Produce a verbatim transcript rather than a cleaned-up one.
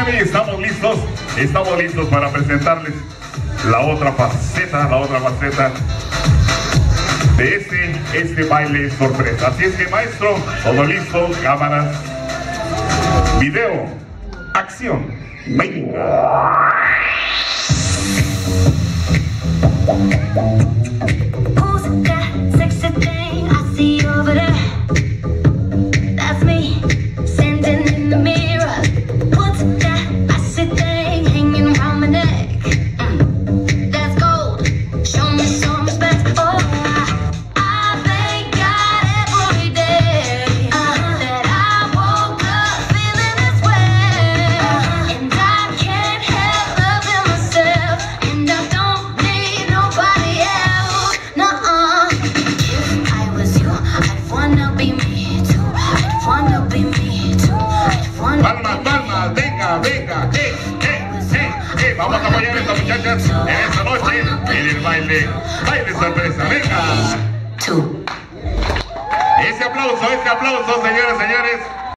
Miami, estamos listos, estamos listos para presentarles la otra faceta, la otra faceta de este, este baile sorpresa. Así es que, maestro, todo listo, cámaras, video, acción, venga. Palmas, palmas, venga, venga, eh, eh, eh, eh, vamos a apoyar a estas muchachas en esta noche en el baile, baile sorpresa, venga. Ese aplauso, ese aplauso, señoras y señores.